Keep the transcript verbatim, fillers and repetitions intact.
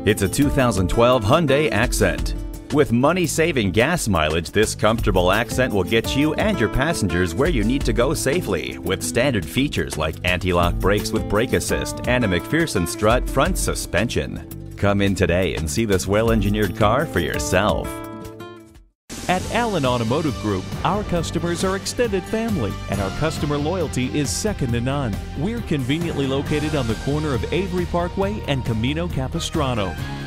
It's a two thousand twelve Hyundai Accent. With money-saving gas mileage, this comfortable Accent will get you and your passengers where you need to go safely, with standard features like anti-lock brakes with brake assist and a McPherson strut front suspension. Come in today and see this well-engineered car for yourself. At Allen Automotive Group, our customers are extended family, and our customer loyalty is second to none. We're conveniently located on the corner of Avery Parkway and Camino Capistrano.